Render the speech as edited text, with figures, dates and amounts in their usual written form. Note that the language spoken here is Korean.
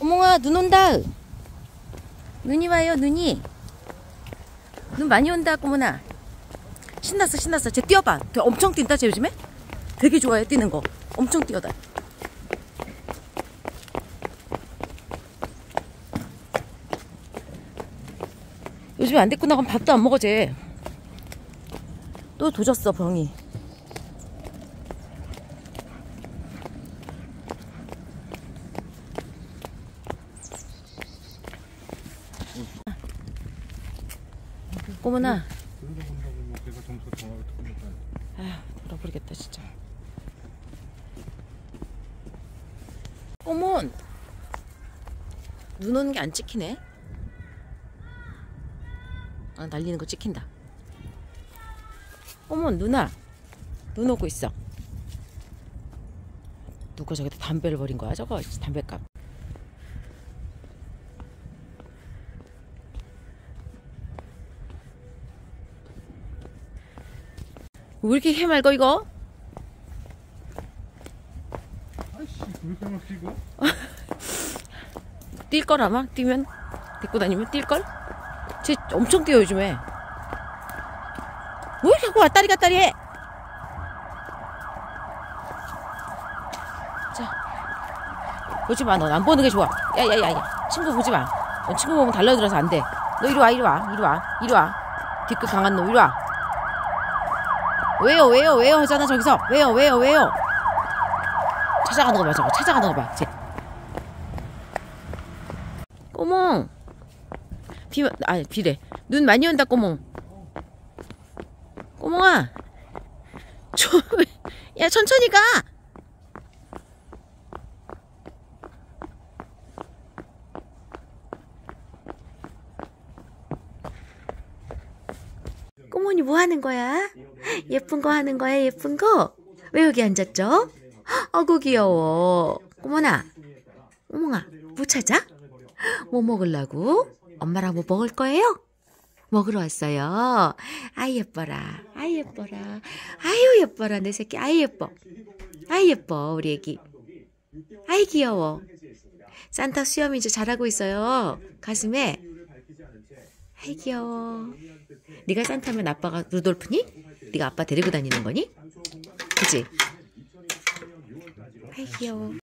어몽아, 눈 온다. 눈이 와요, 눈이. 눈 많이 온다, 꼬모나. 신났어, 신났어. 쟤 뛰어봐. 엄청 뛴다, 쟤 요즘에? 되게 좋아해, 뛰는 거. 엄청 뛰어다. 요즘에 안 데리고 나가면 밥도 안 먹어, 쟤. 또 도졌어, 병이. 꼬모나. 아휴, 돌아버리겠다, 진짜. 꼬몬! 눈 오는 게 안 찍히네? 아, 날리는 거 찍힌다. 꼬몬, 누나. 눈 오고 있어. 누가 저기다 담배를 버린 거야, 저거? 담배값. 왜 이렇게 해맑어, 이거? 아이씨, 왜 이렇게 막 뛰고? 뛸걸, 아마? 뛰면? 데리고 다니면 뛸걸? 쟤 엄청 뛰어, 요즘에. 왜 이렇게 왔다리 갔다리 해? 자, 보지 마, 넌 안 보는 게 좋아. 야야야야, 친구 보지 마. 넌 친구 보면 달려들어서 안 돼. 너 이리 와, 이리 와, 이리 와, 이리 와. 뒤끝 강한 놈, 이리 와. 왜요 하잖아, 저기서. 왜요. 찾아가는 거 봐, 저거. 찾아가는 거 봐, 쟤. 꼬몽. 비래. 눈 많이 온다, 꼬몽. 꼬몽아. 야, 천천히 가. 꼬몽이 뭐 하는 거야? 예쁜 거 하는 거야, 예쁜 거? 왜 여기 앉았죠? 아구 귀여워. 꼬몽아. 꼬몽아, 뭐 찾아? 뭐 먹으려고? 엄마랑 뭐 먹을 거예요? 먹으러 왔어요. 아이 예뻐라. 아이 예뻐라. 아유 예뻐라 내 새끼. 아이 예뻐. 아이 예뻐 우리 애기. 아이 귀여워. 산타 수염 이제 잘하고 있어요. 가슴에. 아이 귀여워. 네가 산타면 아빠가 루돌프니? 네가 아빠 데리고 다니는 거니? 그치? 아이 귀여워.